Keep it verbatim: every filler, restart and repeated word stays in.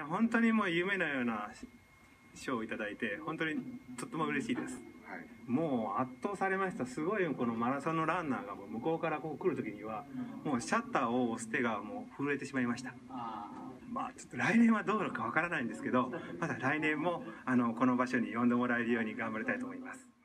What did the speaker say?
本当にもう夢のような賞をいただいて、本当にとっても嬉しいです。はい、もう圧倒されました。すごいこのマラソンのランナーがもう向こうからこう来る時には、もうシャッターを押す手がもう震えてしまいました。まあちょっと来年はどうなるかわからないんですけど、まだ来年もあのこの場所に呼んでもらえるように頑張りたいと思います。